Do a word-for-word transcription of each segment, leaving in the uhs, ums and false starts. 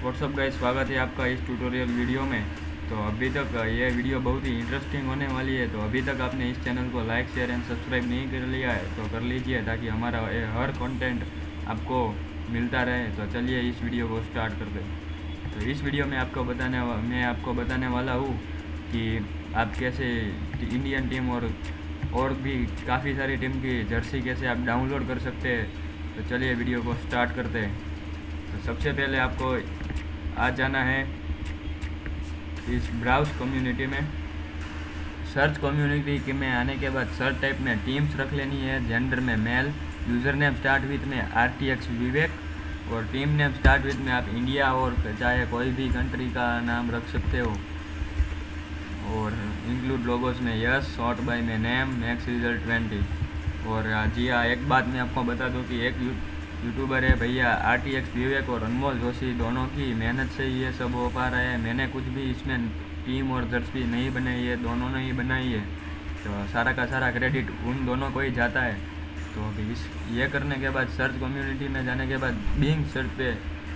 WhatsApp guys, स्वागत है आपका इस ट्यूटोरियल वीडियो में। तो अभी तक ये वीडियो बहुत ही इंटरेस्टिंग होने वाली है। तो अभी तक आपने इस चैनल को लाइक शेयर एंड सब्सक्राइब नहीं कर लिया है तो कर लीजिए, ताकि हमारा ये हर कंटेंट आपको मिलता रहे। तो चलिए इस वीडियो को स्टार्ट करते हैं। तो इस वीडियो में आपको बताने मैं आपको बताने वाला हूँ कि आप कैसे इंडियन टीम और और भी काफ़ी सारी टीम की जर्सी कैसे आप डाउनलोड कर सकते हैं। तो चलिए वीडियो को स्टार्ट करते हैं। तो सबसे पहले आपको आ जाना है इस ब्राउज कम्युनिटी में। सर्च कम्युनिटी में आने के बाद सर्च टाइप में टीम्स रख लेनी है। जेंडर में male, user name start with में आर टी एक्स विवेक और टीम नेम स्टार्ट विथ में आप इंडिया और चाहे कोई भी कंट्री का नाम रख सकते हो। और इंक्लूड लोगोस में यस, शॉर्ट बाय में नेम, मैक्स रिजल्ट ट्वेंटी। और जी हाँ, एक बात मैं आपको बता दूं कि एक यूट्यूबर है भैया आर टी एक्स विवेक और अनमोल जोशी, दोनों की मेहनत से ये सब हो पा रहा है। मैंने कुछ भी इसमें टीम और जर्सी नहीं बनाई है, दोनों ने ही बनाई है। तो सारा का सारा क्रेडिट उन दोनों को ही जाता है। तो अभी इस ये करने के बाद सर्च कम्युनिटी में जाने के बाद बिंग सर्च पे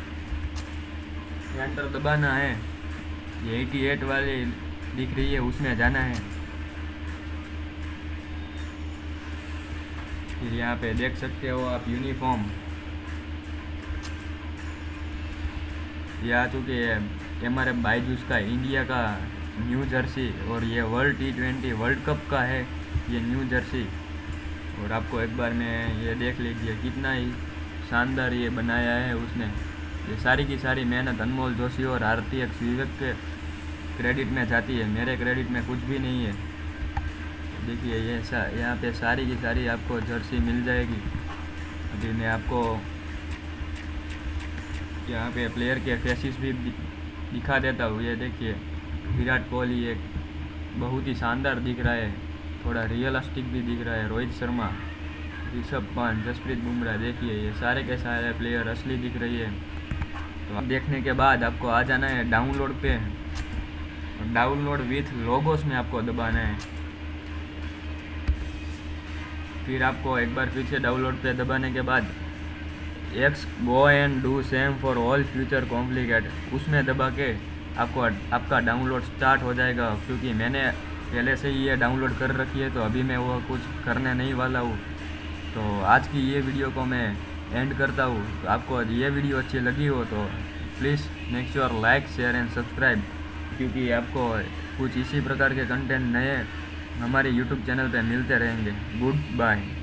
एंटर दबाना है। ये अठासी वाली दिख रही है, उसमें जाना है। फिर यहाँ पे देख सकते हो आप यूनिफॉर्म ये आ चुकी है। एम आर एफ बाईजूस का इंडिया का न्यू जर्सी और ये world T twenty world cup का है ये न्यू जर्सी। और आपको एक बार में ये देख लीजिए कितना ही शानदार ये बनाया है उसने। ये सारी की सारी मेहनत अनमोल जोशी और आर टी एक्स विवेक के क्रेडिट में जाती है, मेरे क्रेडिट में कुछ भी नहीं है। देखिए ये सा यहाँ पे सारी की सारी आपको जर्सी मिल जाएगी। अभी मैं आपको यहाँ पे प्लेयर के फेसिस भी दिखा देता हूँ। ये देखिए विराट कोहली एक बहुत ही शानदार दिख रहा है, थोड़ा रियलिस्टिक भी दिख रहा है। रोहित शर्मा, ऋषभ पंत, जसप्रीत बुमराह, देखिए ये सारे के सारे प्लेयर असली दिख रही है। तो अब देखने के बाद आपको आ जाना है डाउनलोड पे। डाउनलोड विथ लोगोस में आपको दबाना है। फिर आपको एक बार फिर से डाउनलोड पे दबाने के बाद X go and do same for all future complicate उसमें दबा के आपको आपका डाउनलोड स्टार्ट हो जाएगा। क्योंकि मैंने पहले से ही ये डाउनलोड कर रखी है, तो अभी मैं वो कुछ करने नहीं वाला हूँ। तो आज की ये वीडियो को मैं एंड करता हूँ। तो आपको ये वीडियो अच्छी लगी हो तो please make sure like share and subscribe, क्योंकि आपको कुछ इसी प्रकार के कंटेंट नए हमारे यूट्यूब चैनल पे मिलते रहेंगे। Good bye.